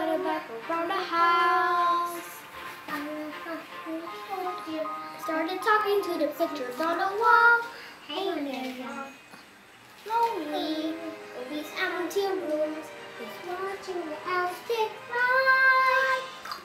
started back around the house. Started talking to the pictures on the wall. Hey there, lonely with these empty rooms, just watching the elves tick by.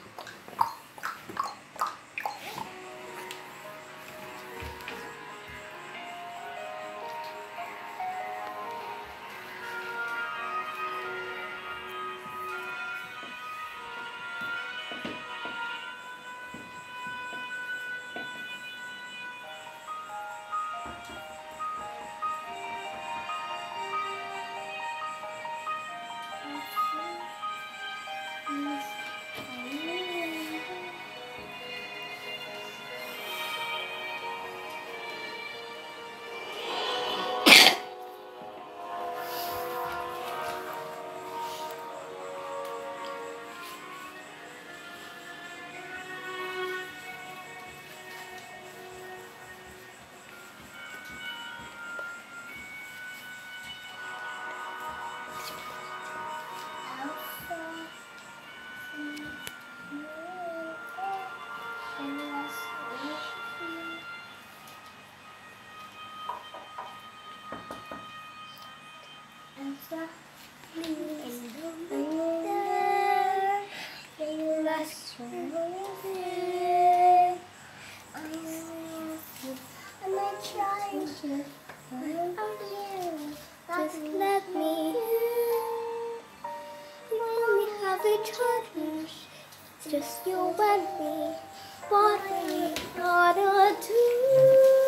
Just let me in. We only have each other, just you and me. What we gotta do?